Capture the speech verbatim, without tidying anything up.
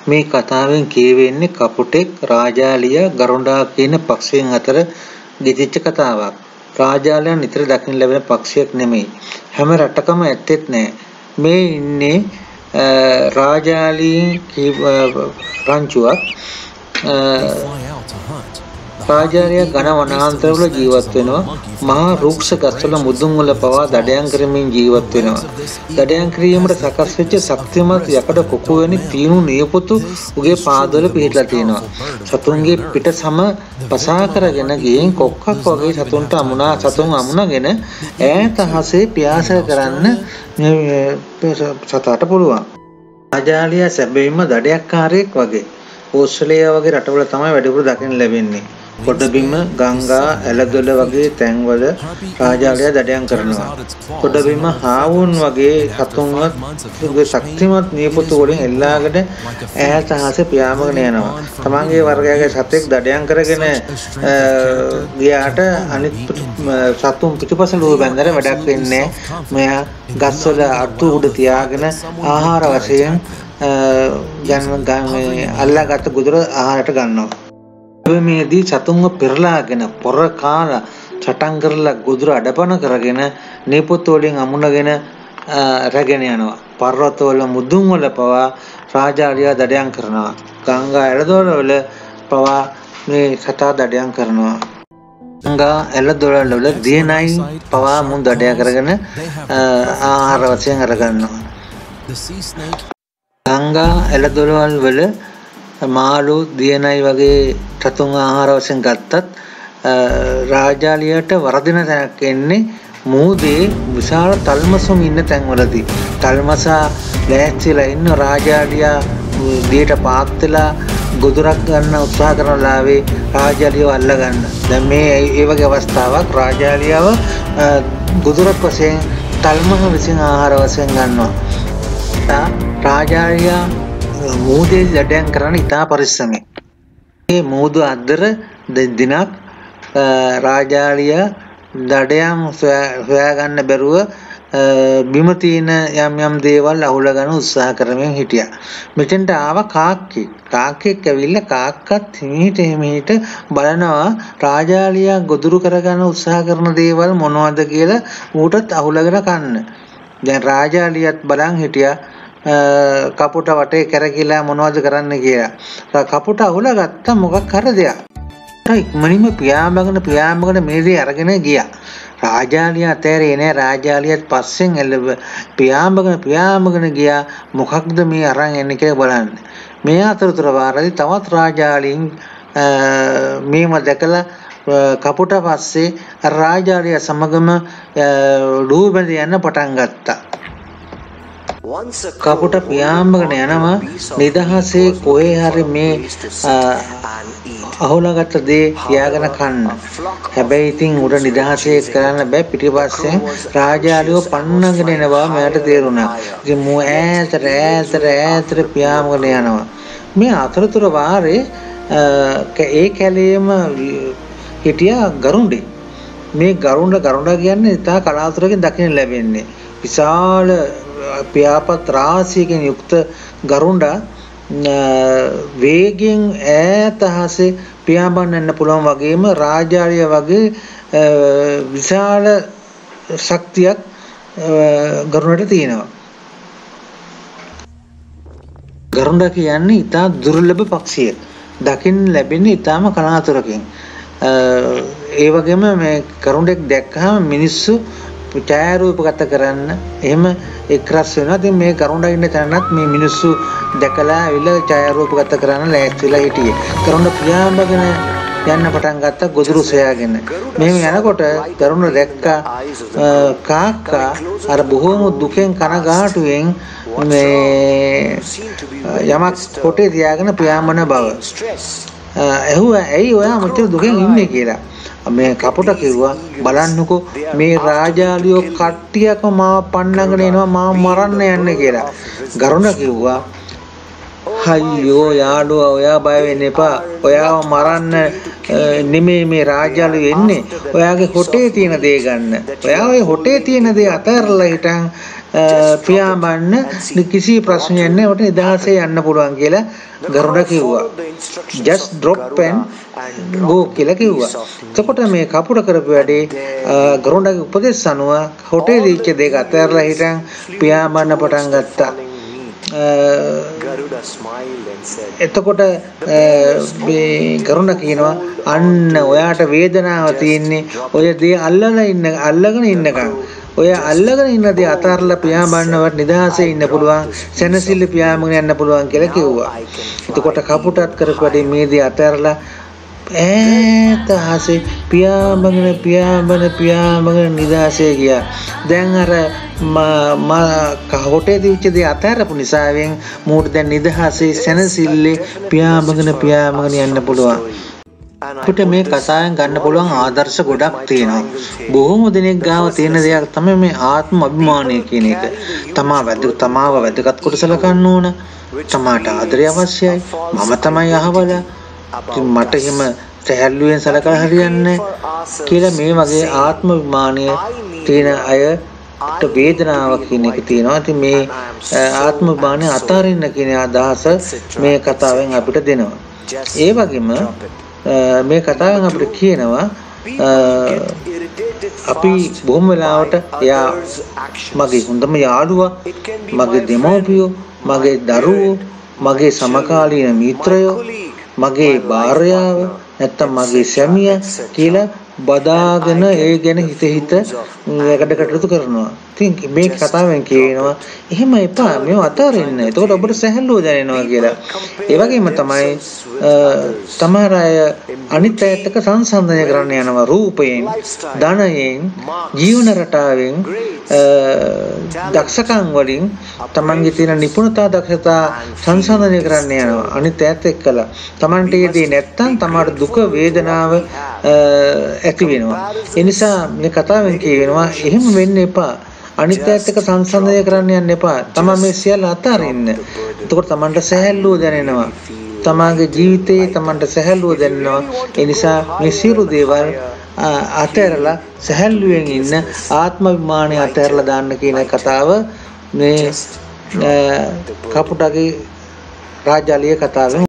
මේ කතාවෙන් කියවෙන්නේ කපුටෙක් රාජාලියා ගරුඩා කියන පක්ෂයන් අතර ගෙතිච්ච කතාවක්. රාජාලියා නිතර දකින්න ලැබෙන පක්ෂයක් නෙමෙයි. හැම රටකම ඇත්තෙත් නෑ. මේ ඉන්නේ රාජාලී රංචුවක්. රාජාලියා ඝන වනාන්තරවල ජීවත් වෙනවා. මහා රුක්ෂ ගස්වල මුදුන් වල පවා දඩයන් කරමින් ජීවත් වෙනවා. දඩයන් කිරීමට සකස් වෙච්ච ශක්තිමත් යකඩ කොකු වෙනි තීනු නියපොතු උගේ පාදවල පිහිටලා තියෙනවා. සතුන්ගේ පිට සම පසා කරගෙන ගියෙන් කොක්කක් වගේ සතුන්ට අමුණා සතුන් අමුණගෙන ඈත අහසේ පියාස කරන්න සතාට පුළුවන්. රාජාලියා සැබවින්ම දඩයක්කාරයෙක් වගේ. ඕස්ට්‍රේලියාව වගේ රටවල තමයි වැඩිපුර දකින්න ලැබෙන්නේ. කොඩබිම ගංගා ඇලදොල වගේ තැන්වල රාජාලියා දඩයන් කරනවා. කොඩබිම හාවුන් වගේ සතුන්වත් ශක්තිමත් නියපොතු වලින් එල්ලාගෙන ඈත අහසේ පියාඹගෙන යනවා. තමන්ගේ වර්ගයේ සතෙක් දඩයන් කරගෙන ගියාට අනිත් සතුන් පිටිපස්සට ලුව බැඳලා වැඩක් වෙන්නේ නැහැ. මෙයා ගස්වල අතු උඩ තියාගෙන ආහාර වශයෙන් ගන්න අල්ලාගත්ත ගොදුර ආහාරයට ගන්නවා. මේදී සතුන්ව පෙරලාගෙන පොර කාලා සටන් කරලා ගොදුර අඩපණ කරගෙන නියපොතු වලින් අමුණගෙන රැගෙන යනවා. පර්වත වල මුදුන් වල පවා රාජාලියා දඩයන් කරනවා. ගංගා ඇලදොල වල පවා මේ සතා දඩයන් කරනවා. ගංගා ඇලදොල වල දියණයි පවා මුන් දඩය කරගෙන ආහාර වශයෙන් අරගන්නවා. ගංගා ඇලදොලවල් වල මාළු දියණයි වගේ සතුන් ආහාර වශයෙන් ගත්තත් රාජාලියට වරදින තැනක් එන්නේ මූදේ විශාල තල්මසුන් ඉන්න තැන්වලදී. තල්මසා ලෑස්තිලා ඉන්න රාජාලියා දියට පාත් වෙලා ගොදුරක් ගන්න උත්සාහ කරන ලාවේ රාජාලියව අල්ල ගන්න. දැන් මේ ඒ වගේ අවස්ථාවක් රාජාලියව ගොදුරක් වශයෙන් තල්මස විසින් ආහාර වශයෙන් ගන්නවා. රාජාලියා මූදේ දඩයන් කරන ඉතා පරිස්සමෙන්. මේ මූදු අද්දර දිනක් රාජාලියා දඩයන් සොයා ගන්න බැරුව බිම තියෙන යම් යම් දේවල් අහුල ගන්න උත්සාහ කරමින් හිටියා. මෙතෙන්ට ආව කාක්කෙක්. කාක්කෙක් ඇවිල්ලා කාක්කත් හිමීට හිමීට බලනවා රාජාලියා ගොදුරු කරගන්න උත්සාහ කරන දේවල් මොනවද කියලා ඌටත් අහුලගෙන කන්න. දැන් රාජාලියත් බලන් හිටියා කපුට වටේ කරකිලා මොනවද කරන්න කියලා. කපුට අහුලා ගත්ත මොකක් හරි දෙයක්. ඉක්මනින්ම පියාඹගෙන පියාඹගෙන මේ දේ අරගෙන ගියා. රාජාලියා ඇතෑරේ නෑ. රාජාලියත් පස්සෙන් එල්ල පියාඹගෙන පියාඹගෙන ගියා. මොකක්ද මේ අරන් එන්නේ කියලා බලන්න. මේ අතරතුර වාරදී තවත් රාජාලින් මේව දැකලා කපුට පස්සේ රාජාලියා සමගම ලුහු බැඳ යන්න පටන් ගත්තා. කපුට පියාඹගෙන යනවා නිදහසේ කොහේ හරි මේ අහුලාගත්ත දේ තියාගෙන කන්න. හැබැයි ඉතින් උඩ නිදහසේ කරන්න බෑ. පිටිපස්සෙන් රාජාලියෝ පන්නගෙන එන බව මට තේරුණා. ඉතින් මෝ ඈතට ඈතට ඈතට පියාඹගෙන යනවා. මේ අතරතුර වාරේ ඒ කැලේම හිටියා ගරුඬේ. මේ ගරුඬ ගරුඬ කියන්නේ ඉතා කලාතුරකින් දකින්න ලැබෙන්නේ. විශාල පියාපත් රාශියකින් යුක්ත ගරුඬා වේගෙන් ඈත අහසේ පියාඹන්න පුළුවන් වගේම රාජාලිය වගේ විශාල ශක්තියක් ගරුඬට තියෙනවා. ගරුඬ කියන්නේ ඉතා දුර්ලභ පක්ෂියෙක්. දකින්න ලැබෙන්නේ ඉතාම කලාතුරකින්. ඒ වගේම මේ ගරුඬෙක් දැක්කහම මිනිස්සු ඡායාරූපගත කරන්න එහෙම එක්රස් වෙනවා. ඉතින් මේ ගරුඬා ඉන්න තැනත් මේ මිනිස්සු දැකලා ඇවිල්ලා ඡායාරූපගත කරන්න ලෑස්තිලා හිටියේ. ගරුඬ පියාඹගෙන යන්න පටන් ගත්තා ගොදුරු සොයාගෙන. මෙහෙම යනකොට ගරුඬ දැක්කා කාක්කා අර බොහෝම දුකෙන් කනගාටුවෙන් මේ යමක් කොටේ තියාගෙන පියාඹන බව. ඇහුවා ඇයි ඔයා මෙච්චර දුකෙන් ඉන්නේ කියලා. මේ කපුට කිව්වා බලන්නකෝ මේ රාජාලියෝ කට්ටියක්ම මාව පන්නගෙන එනවා මාව මරන්න යන්නේ කියලා. ගරුඬ කිව්වා අයියෝ යාළුවා ඔයා බය වෙන්න එපා. ඔයාව මරන්න නෙමෙයි මේ රාජාලියෝ එන්නේ. ඔයාගේ හොටේ තියෙන දේ ගන්න. ඔයා ඔය හොටේ තියෙන දේ අතහැරලා හිටන් පියාඹන්න කිසි ප්‍රශ්නයක් නැහැ. ඔට නිදහසේ යන්න පුළුවන් කියලා ගරුණ කිව්වා. just drop and go කියලා කිව්වා. එතකොට මේ කපුට කරපු වැඩේ ගරුණගේ උපදෙස් අනුව හොටේ දීච්ච දෙක අතරලා හිටන් පියාඹන්න පටන් ගත්තා. එතකොට මේ ගරුණ කියනවා අන්න ඔයාට වේදනාව තියෙන්නේ ඔය දේ අල්ලලා ඉන්න අල්ලගෙන ඉන්නකම් ඔය අල්ලගෙන ඉන්න දේ අතහැරලා පියාඹන්නවට නිදහසේ ඉන්න පුළුවන් සැනසෙල්ල පියාඹගෙන යන්න පුළුවන් කියලා කිව්වා. එතකොට කපුටත් කරපු වැඩේ මේ දේ අතහැරලා ඈත හසේ පියාඹගෙන පියාඹන පියාඹගෙන නිදහසේ ගියා. දැන් අර මා හොටේ දිවිච්ච දේ අතහැරපු නිසාවෙන් මූට දැන් නිදහසේ සැනසෙල්ලේ පියාඹගෙන පියාඹගෙන යන්න පුළුවන්. අපිට මේ කතාවෙන් ගන්න පුළුවන් ආදර්ශ ගොඩක් තියෙනවා. බොහෝම දෙනෙක් ගාව තියෙන දෙයක් තමයි මේ ආත්ම අභිමානය කියන එක. තමා වැදගත් තමාව වැදගත් කොට සලකන්න ඕන. තමාට ආදරය අවශ්‍යයි. මම තමයි අහවල. මට එහෙම සැහැල්ලුවෙන් සලකලා හරියන්නේ කියලා මේ වගේ ආත්ම අභිමානය තියෙන අයට වේදනාව කියන එක තියෙනවා. ඉතින් මේ ආත්ම අභිමානය අතාරින්න කියන අදහස මේ කතාවෙන් අපිට දෙනවා. ඒ වගේම මේ කතාවෙන් අපිට කියනවා අපි බොහොම වෙලාවට එයා මගේ හොඳම යාළුවා, මගේ දෙමව්පියෝ, මගේ දරුවෝ, මගේ සමකාලීන මිත්‍රයෝ, මගේ භාර්යාව නැත්තම් මගේ සැමියා කියලා බදාගෙන ඒ ගැන හිත හිත වැඩ කටයුතු කරනවා. ඉතින් මේ කතාවෙන් කියනවා එහෙම එපා මේව අතාරින්න. එතකොට ඔබට සැහැල්ලුව දැනෙනවා කියලා. ඒ වගේම තමයි තමර අය අනිත් අයත් එක්ක සංසන්දනය කරන්න යනවා රූපයෙන්, ධනයෙන්, ජීවන රටාවෙන්, දක්ෂකම් වලින් තමන්ගේ තියෙන නිපුණතා දක්ෂතා සංසන්දනය කරන්න යනවා අනිත් අයත් එක්කලා. තමන්ට ඊදී නැත්තම් තමාට දුක වේදනාව ඇති වෙනවා. ඒ නිසා මේ කතාවෙන් කියනවා එහෙම වෙන්න එපා. අනිත් අයත් එක්ක සංසන්දනය කරන්න යන්න එපා. තමන් මේ සියල්ල අතාරින්න. එතකොට තමන්ට සැහැල්ලුව දැනෙනවා. තමාගේ ජීවිතේ තමන්ට සැහැල්ලුව දැනෙනවා. ඒ නිසා මේ සියලු දේවල් අතහැරලා සැහැල්ලුවෙන් ඉන්න ආත්ම අභිමානය අතහැරලා දාන්න කියන කතාව මේ කපුටගේ රාජාලිය කතාවෙන්